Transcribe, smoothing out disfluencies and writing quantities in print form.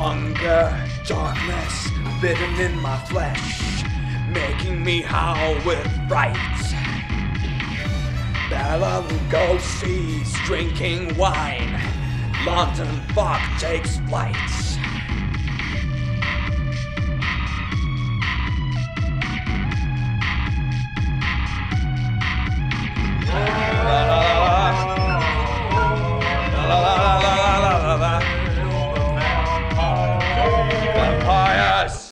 Hunger, darkness, bitten in my flesh, making me howl with fright. Bela Lugosi's drinking wine, London fog takes flight.